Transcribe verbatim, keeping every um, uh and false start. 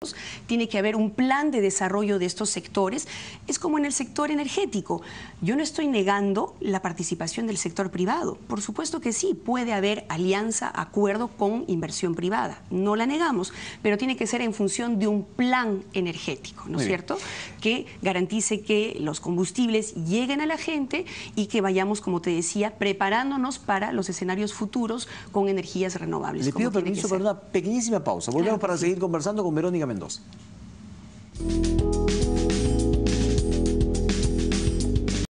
tiene que haber un plan de desarrollo de estos sectores. Es como en el sector energético. Yo no estoy negando la participación del sector privado. Por supuesto que sí, puede haber alianza, acuerdo con inversión privada. No la negamos, pero tiene que ser en función de un plan energético, ¿no es cierto? Que garantice que los combustibles lleguen a la gente y que vayamos, como te decía, preparándonos para los escenarios futuros con energías renovables. Le pido permiso para una pequeñísima pausa. Volvemos claro para sí. seguir conversando con Verónica Mendoza.